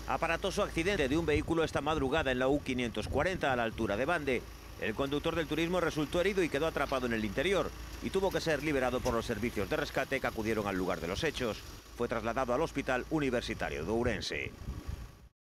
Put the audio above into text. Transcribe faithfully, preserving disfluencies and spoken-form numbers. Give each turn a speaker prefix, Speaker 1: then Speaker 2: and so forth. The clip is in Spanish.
Speaker 1: Aparatoso accidente de un vehículo esta madrugada en la U quinientos cuarenta a la altura de Bande. El conductor del turismo resultó herido y quedó atrapado en el interior y tuvo que ser liberado por los servicios de rescate que acudieron al lugar de los hechos. Fue trasladado al Hospital Universitario de Ourense.